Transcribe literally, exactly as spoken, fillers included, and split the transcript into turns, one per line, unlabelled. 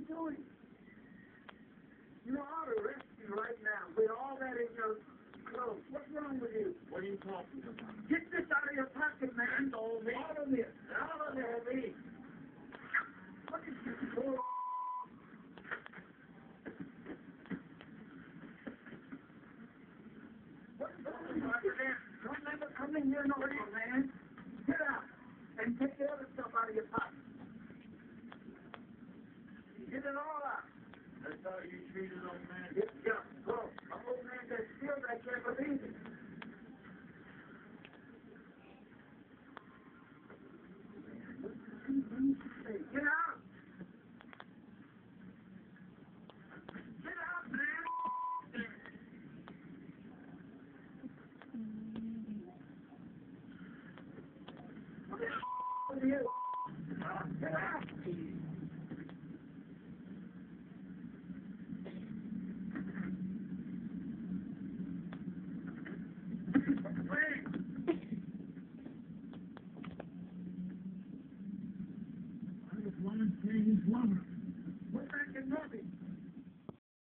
doing? You ought to arrest you right now with all that in your clothes. What's wrong with you?
What are you talking about?
Get this out of your pocket, man.
All me.
All of this.
All of me.
Look at you. Go. What's wrong with you? Don't never come in here no more, man. Get out and take the other stuff out of your pocket. Get it all out.
That's how you treat an old man?
Get, yeah, go. An old man that steals, I can't believe it. Hey, get out. Get out, man. What the hell are you? Get out.